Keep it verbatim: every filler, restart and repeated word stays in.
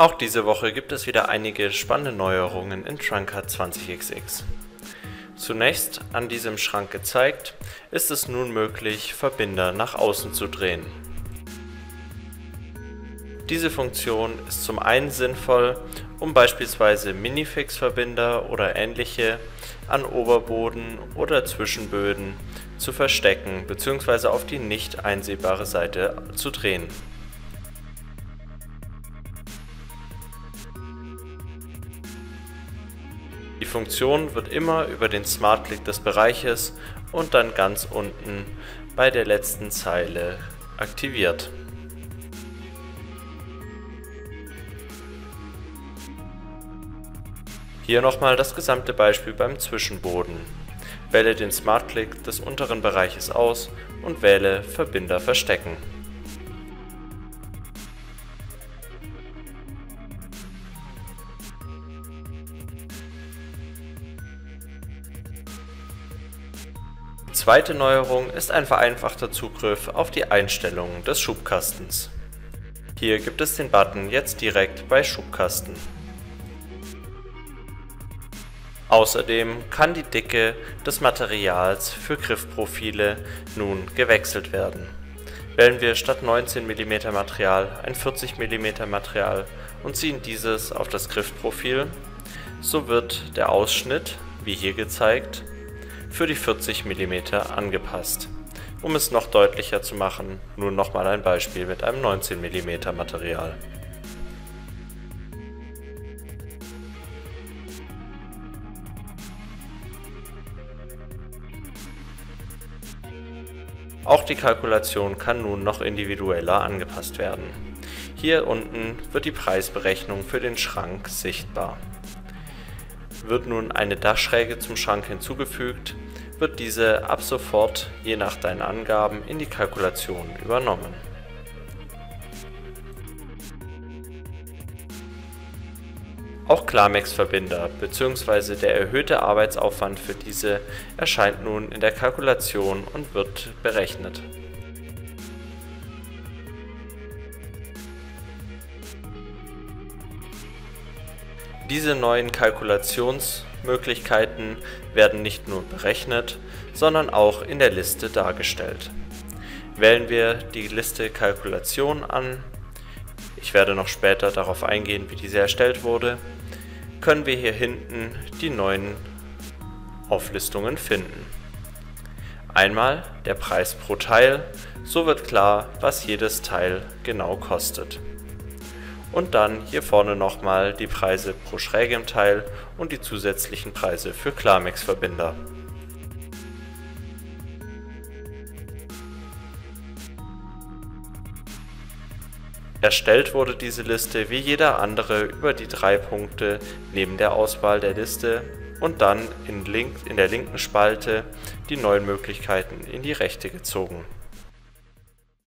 Auch diese Woche gibt es wieder einige spannende Neuerungen in TrunkCut zwanzig X X. Zunächst an diesem Schrank gezeigt, ist es nun möglich, Verbinder nach außen zu drehen. Diese Funktion ist zum einen sinnvoll, um beispielsweise Minifix-Verbinder oder ähnliche an Oberboden oder Zwischenböden zu verstecken bzw. auf die nicht einsehbare Seite zu drehen. Die Funktion wird immer über den Smart Click des Bereiches und dann ganz unten bei der letzten Zeile aktiviert. Hier nochmal das gesamte Beispiel beim Zwischenboden. Wähle den Smart Click des unteren Bereiches aus und wähle Verbinder verstecken. Die zweite Neuerung ist ein vereinfachter Zugriff auf die Einstellungen des Schubkastens. Hier gibt es den Button jetzt direkt bei Schubkasten. Außerdem kann die Dicke des Materials für Griffprofile nun gewechselt werden. Wählen wir statt neunzehn Millimeter Material ein vierzig Millimeter Material und ziehen dieses auf das Griffprofil, so wird der Ausschnitt, wie hier gezeigt, für die vierzig Millimeter angepasst. Um es noch deutlicher zu machen, nun nochmal ein Beispiel mit einem neunzehn Millimeter Material. Auch die Kalkulation kann nun noch individueller angepasst werden. Hier unten wird die Preisberechnung für den Schrank sichtbar. Wird nun eine Dachschräge zum Schrank hinzugefügt, wird diese ab sofort, je nach deinen Angaben, in die Kalkulation übernommen. Auch Klarmax-Verbinder bzw. der erhöhte Arbeitsaufwand für diese erscheint nun in der Kalkulation und wird berechnet. Diese neuen Kalkulationsmöglichkeiten werden nicht nur berechnet, sondern auch in der Liste dargestellt. Wählen wir die Liste Kalkulation an, ich werde noch später darauf eingehen, wie diese erstellt wurde, können wir hier hinten die neuen Auflistungen finden. Einmal der Preis pro Teil, so wird klar, was jedes Teil genau kostet. Und dann hier vorne nochmal die Preise pro schrägem Teil und die zusätzlichen Preise für Klarmax-Verbinder. Erstellt wurde diese Liste wie jeder andere über die drei Punkte neben der Auswahl der Liste und dann in, link, in der linken Spalte die neuen Möglichkeiten in die rechte gezogen.